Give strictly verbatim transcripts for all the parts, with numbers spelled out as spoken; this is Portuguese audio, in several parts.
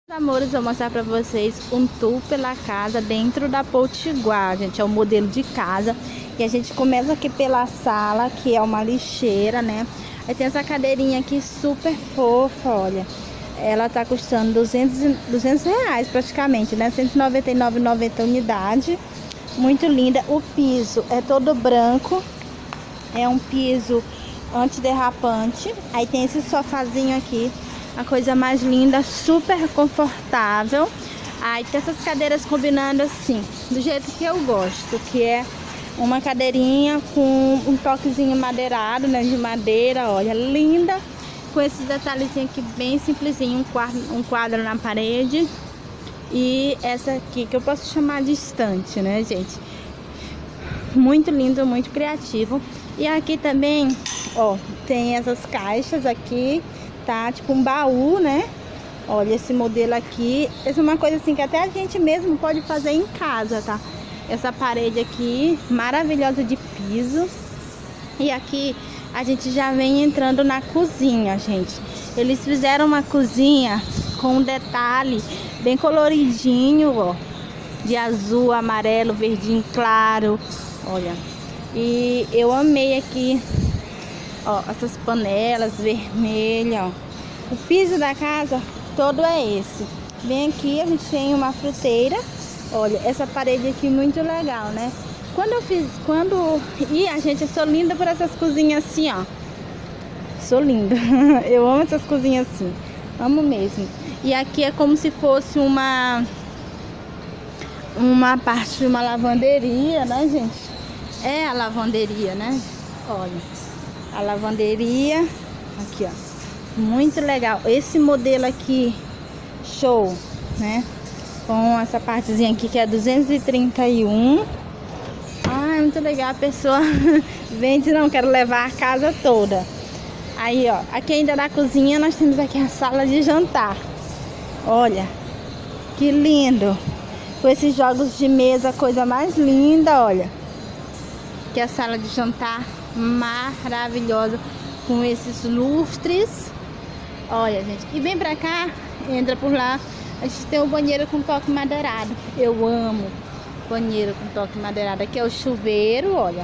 Amores, eu vou mostrar pra vocês um tour pela casa dentro da Potiguar, gente. É o modelo de casa. E a gente começa aqui pela sala, que é uma lixeira, né? Aí tem essa cadeirinha aqui super fofa, olha. Ela tá custando duzentos reais praticamente, né? cento e noventa e nove reais e noventa centavos unidade. Muito linda. O piso é todo branco. É um piso antiderrapante. Aí tem esse sofazinho aqui. A coisa mais linda, super confortável. Aí tem essas cadeiras combinando assim, do jeito que eu gosto, que é uma cadeirinha com um toquezinho madeirado, né, de madeira, olha, linda. Com esses detalhezinhos aqui bem simplesinho, um quadro, um quadro na parede. E essa aqui que eu posso chamar de estante, né, gente? Muito lindo, muito criativo. E aqui também, ó, tem essas caixas aqui. Tá, tipo um baú, né? Olha esse modelo aqui. Essa é uma coisa assim que até a gente mesmo pode fazer em casa, tá? Essa parede aqui, maravilhosa de piso. E aqui a gente já vem entrando na cozinha, gente. Eles fizeram uma cozinha com um detalhe bem coloridinho, ó. De azul, amarelo, verdinho claro. Olha. E eu amei aqui. Ó, essas panelas vermelhas, ó. O piso da casa todo é esse. Bem aqui a gente tem uma fruteira. Olha, essa parede aqui muito legal, né? Quando eu fiz, quando... E a gente, eu sou linda por essas cozinhas assim, ó. Sou linda. Eu amo essas cozinhas assim. Amo mesmo. E aqui é como se fosse uma... Uma parte de uma lavanderia, né, gente? É a lavanderia, né? Olha. A lavanderia, aqui ó, muito legal. Esse modelo aqui, show, né? Com essa partezinha aqui que é duzentos e trinta e um. Ah, é muito legal. A pessoa vem e diz, não, quero levar a casa toda. Aí ó, aqui ainda na cozinha nós temos aqui a sala de jantar. Olha, que lindo. Com esses jogos de mesa, coisa mais linda, olha. Que é a sala de jantar maravilhosa, com esses lustres. Olha, gente, e vem pra cá, entra por lá, a gente tem o banheiro com toque madeirado. Eu amo banheiro com toque madeirado. Aqui é o chuveiro, olha.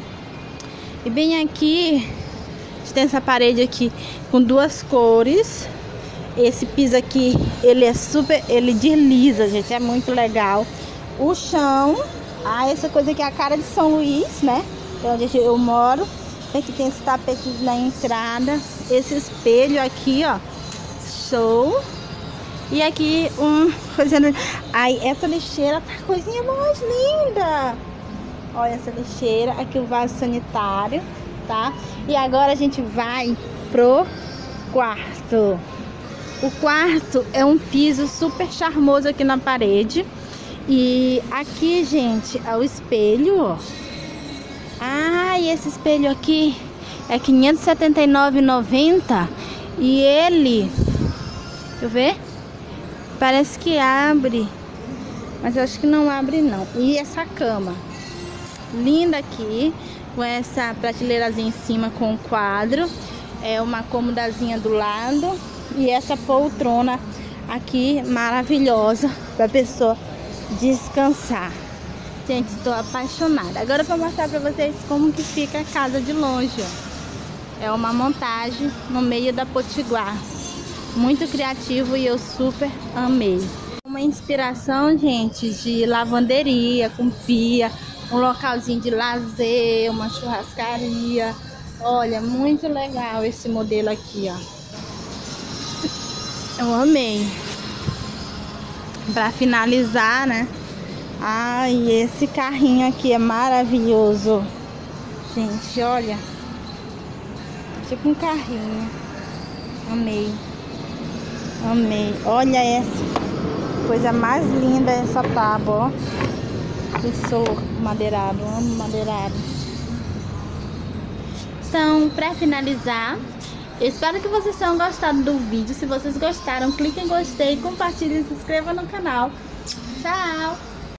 E bem aqui a gente tem essa parede aqui com duas cores. Esse piso aqui, ele é super, ele desliza, gente, é muito legal. O chão, ah, essa coisa aqui é a cara de São Luís, né? Onde eu moro. Aqui tem esse tapete na entrada. Esse espelho aqui, ó. Show. E aqui um... Aí essa lixeira tá coisinha mais linda. Olha essa lixeira. Aqui o vaso sanitário, tá? E agora a gente vai pro quarto. O quarto é um piso super charmoso aqui na parede. E aqui, gente, é o espelho, ó. Ah, e esse espelho aqui é quinhentos e setenta e nove reais e noventa centavos. E ele, deixa eu ver, parece que abre, mas eu acho que não abre não. E essa cama, linda aqui, com essa prateleirazinha em cima com o quadro. É uma cômodazinha do lado. E essa poltrona aqui, maravilhosa, para a pessoa descansar. Gente, estou apaixonada. Agora eu vou mostrar pra vocês como que fica a casa de longe, ó. É uma montagem no meio da Potiguar. Muito criativo e eu super amei. Uma inspiração, gente, de lavanderia, com pia, um localzinho de lazer, uma churrascaria. Olha, muito legal esse modelo aqui, ó. Eu amei. Pra finalizar, né? Ai, esse carrinho aqui é maravilhoso. Gente, olha. Tipo um carrinho. Amei. Amei. Olha essa. Coisa mais linda essa tábua, ó. Eu sou madeirado, amo madeirado. Então, pra finalizar, eu espero que vocês tenham gostado do vídeo. Se vocês gostaram, clique em gostei, compartilhe e se inscreva no canal. Tchau!